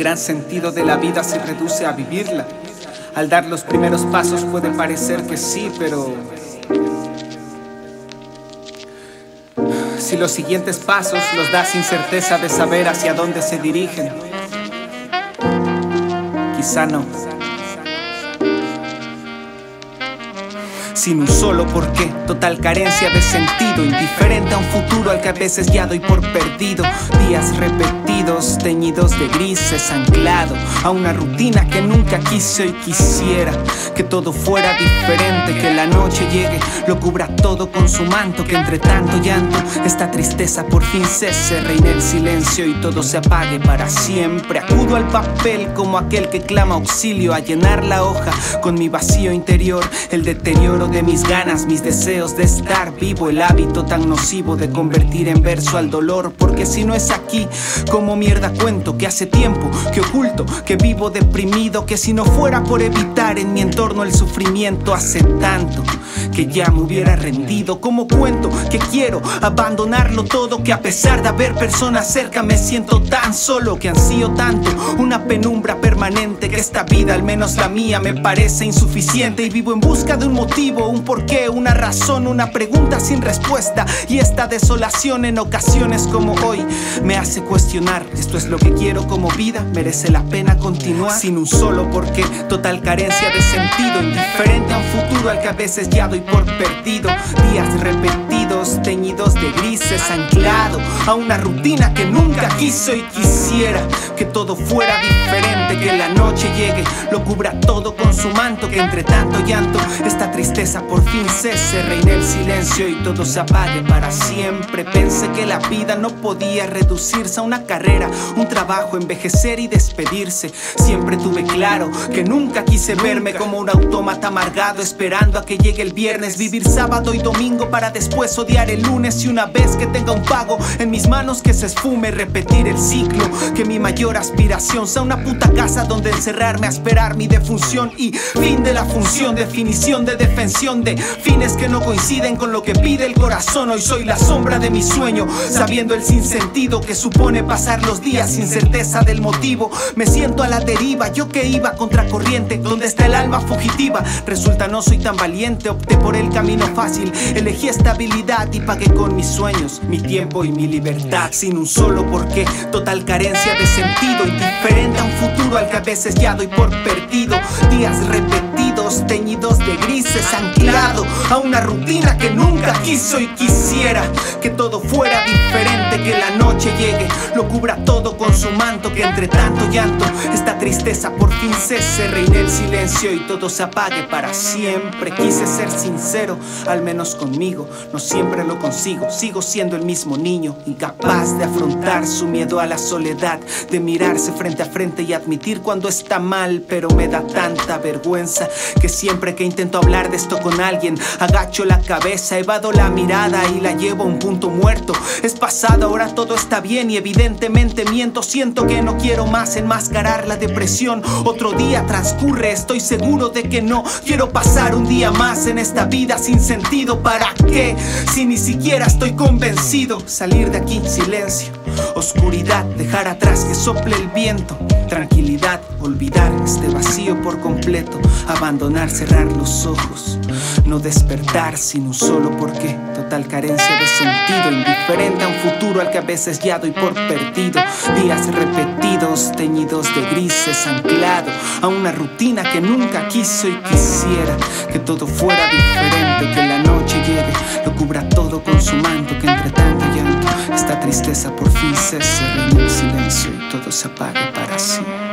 gran sentido de la vida se reduce a vivirla. Al dar los primeros pasos puede parecer que sí, pero si los siguientes pasos los da sin certeza de saber hacia dónde se dirigen, quizá no. Sin un solo porqué, total carencia de sentido, indiferente a un futuro al que a veces ya doy por perdido. Días repetidos, teñidos de grises, anclado a una rutina que nunca quise y quisiera que todo fuera diferente, que la noche llegue, lo cubra todo con su manto, que entre tanto llanto esta tristeza por fin cese, reine el silencio y todo se apague para siempre. Acudo al papel como aquel que clama auxilio, a llenar la hoja con mi vacío interior, el deterioro de mis ganas, mis deseos de estar vivo, el hábito tan nocivo de convertir en verso al dolor. Porque si no es aquí, como mierda cuento que hace tiempo que oculto, que vivo deprimido, que si no fuera por evitar en mi entorno el sufrimiento, hace tanto que ya me hubiera rendido. Como cuento que quiero abandonarlo todo, que a pesar de haber personas cerca me siento tan solo, que ansío tanto una penumbra permanente, que esta vida, al menos la mía, me parece insuficiente. Y vivo en busca de un motivo, un porqué, una razón, una pregunta sin respuesta. Y esta desolación en ocasiones como hoy me hace cuestionar: ¿esto es lo que quiero como vida? ¿Merece la pena continuar? Sin un solo porqué, total carencia de sentido, indiferente a un futuro al que a veces ya doy por perdido. Días repetidos, teñidos de grises, anclado a una rutina que nunca quiso y quisiera que todo fuera diferente, que la noche llegue, lo cubra todo con su manto, que entre tanto llanto esta tristeza por fin cese, reine el silencio y todo se apague para siempre. Pensé que la vida no podía reducirse a una carrera, un trabajo, envejecer y despedirse. Siempre tuve claro que nunca quise verme como un autómata amargado, esperando a que llegue el viernes, vivir sábado y domingo para después odiar el lunes. Y una vez que tenga un pago en mis manos que se esfume, repetir el ciclo, que mi mayor aspiración sea una puta casa donde encerrarme a esperar mi defunción. Y fin de la función, definición de defensión de fines que no coinciden con lo que pide el corazón. Hoy soy la sombra de mi sueño, sabiendo el sinsentido que supone pasar los días sin certeza del motivo. Me siento a la deriva, yo que iba contracorriente, donde está el alma fugitiva. Resulta no soy tan valiente, opté por el camino fácil, elegí estabilidad y pagué con mis sueños, mi tiempo y mi libertad. Sin un solo porqué, total carencia de sentido, indiferente a un futuro al que a veces ya doy por perdido. Días repetidos, teñidos de grises, anclado a una rutina que nunca quiso y quisiera que todo fuera diferente, que la noche llegue, lo cubra todo con su manto, que entre tanto llanto esta tristeza por fin cese, reine el silencio y todo se apague para siempre. Quise ser sincero, al menos conmigo, no siempre lo consigo, sigo siendo el mismo niño, incapaz de afrontar su miedo a la soledad, de mirarse frente a frente y admitir cuando está mal. Pero me da tanta vergüenza que siempre que intento hablar de esto con alguien, agacho la cabeza, evado la mirada y la llevo a un punto muerto. Es pasado, ahora todo está bien y evidentemente miento. Siento que no quiero más enmascarar la depresión. Otro día transcurre, estoy seguro de que no quiero pasar un día más en esta vida sin sentido. ¿Para qué? Si ni siquiera estoy convencido. Salir de aquí, silencio, oscuridad, dejar atrás que sople el viento, tranquilidad, olvidar este vacío por completo, abandonar, cerrar los ojos, no despertar sin un solo porqué, total carencia de sentido, indiferente a un futuro al que a veces ya doy por perdido. Días repetidos, teñidos de grises, anclado a una rutina que nunca quiso y quisiera que todo fuera diferente, que la noche llegue, lo cubra todo con su manto, que entre tanto llanto esta tristeza por fin cese, reine el silencio y todo se apague para siempre.